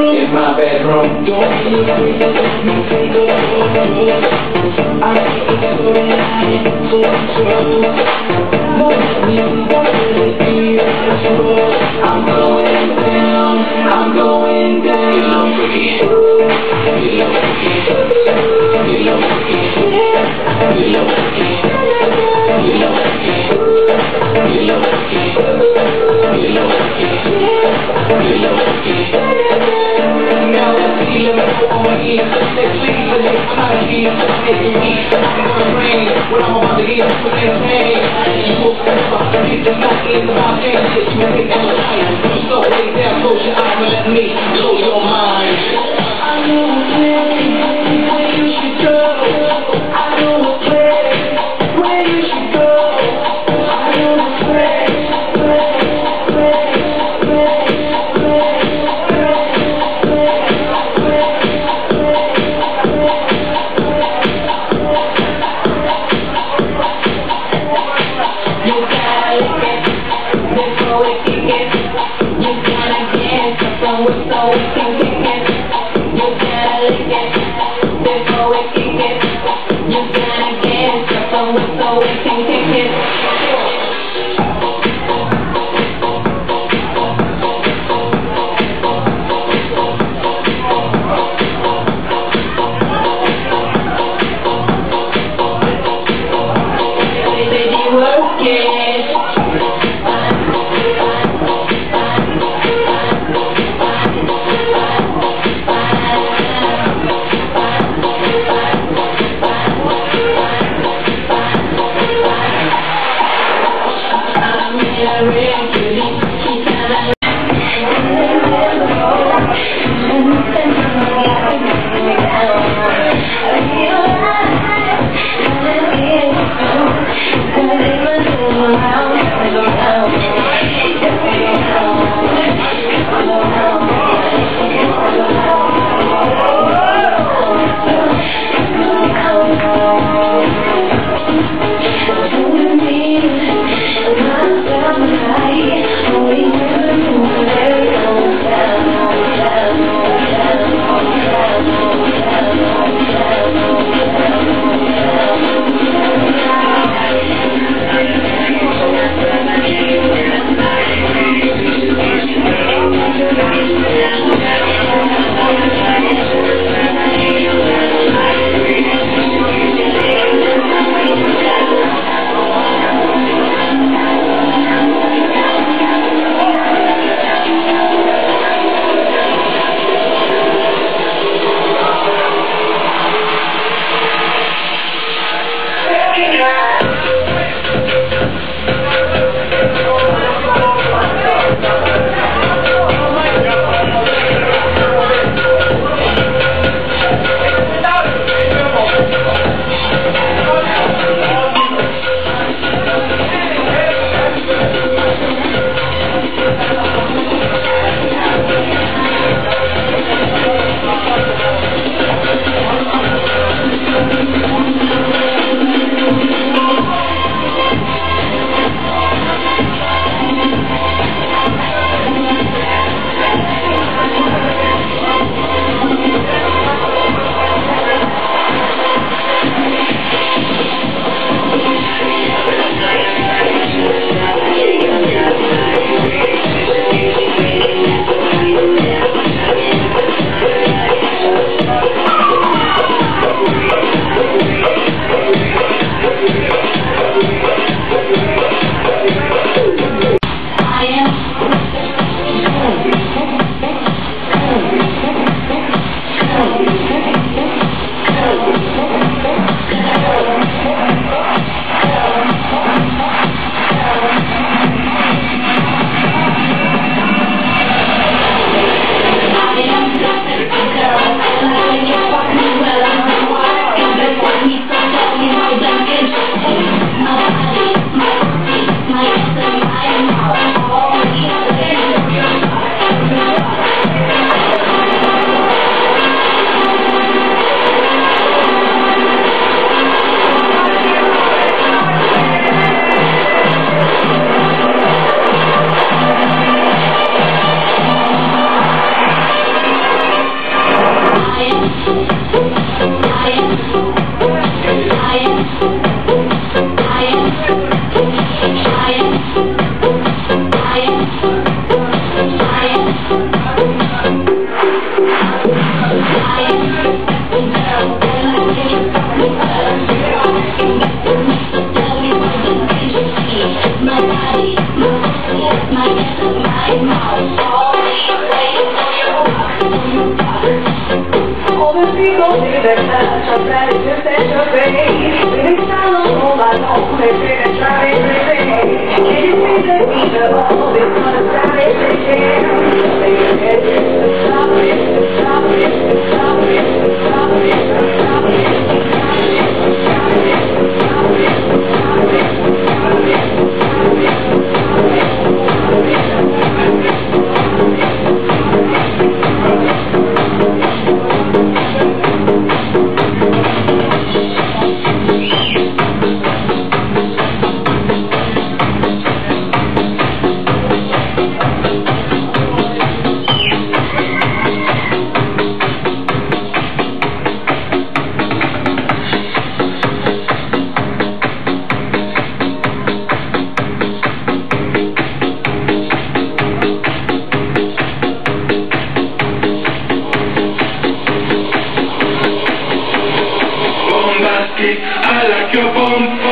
in my bedroom. I'm going down, I'm going down. You look pretty, you look pretty, you look pretty, you look pretty, you look pretty, you look pretty, you look pretty, you look pretty. Now let's see, let me go on here. Let's leave for this time here. It's a week, I'm gonna rain. What I'm about to eat, I'm putting in pain. You will forever, it's the nothing about things. It's me, it's the light. So lay down, close your eyes and let me blow your mind. I know a place where you should go. I know a place where you should go. I know a place. I like your boom.